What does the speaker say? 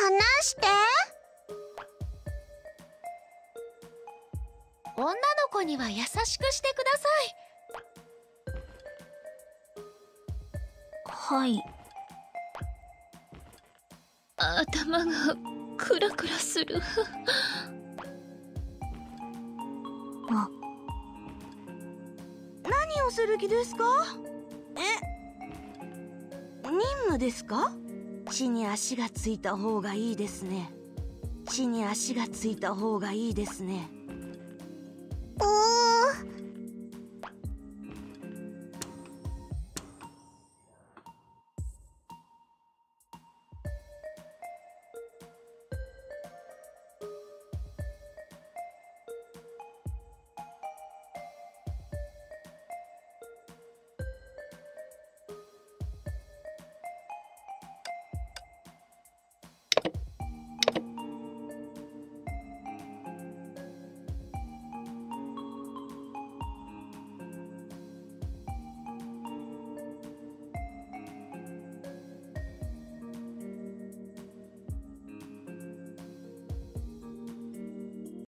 話して。 女の子には優しくしてください。 はい。頭がクラクラする。 あ、何をする気ですか？任務ですか？地に足がついた方がいいですね。地に足がついた方がいいですね。